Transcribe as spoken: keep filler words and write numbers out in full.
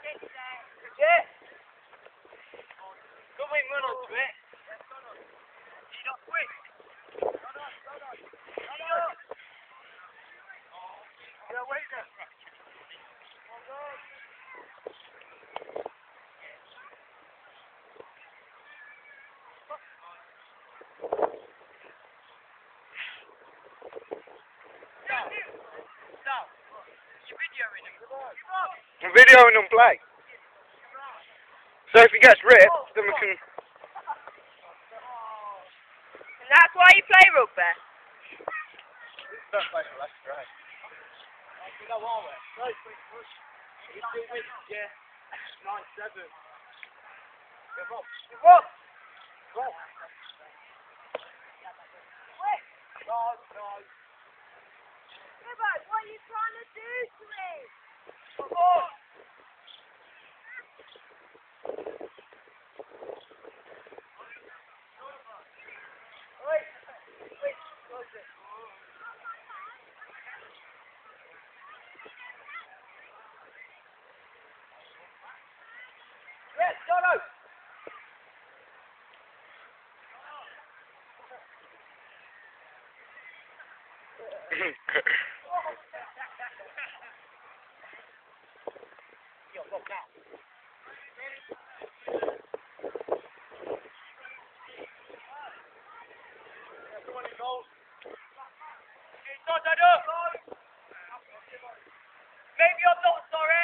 Yeah. Go win, run onto it. You're not quick. Yeah, wait there. I'm videoing them play. So if he gets ripped, then we can... And that's why you play rugby? Don't play for Leicester, right? We go our way. Right, quick push. He's two minutes, yeah. nine seven. Give up. Give up! Go! Quick! No, no. Gibbo, what are you trying to do to me? Come on! Wait! Wait! Close it. Yes, Dono! Yo, go now. Everyone in goal. It's not Dono! Maybe I'm not sorry.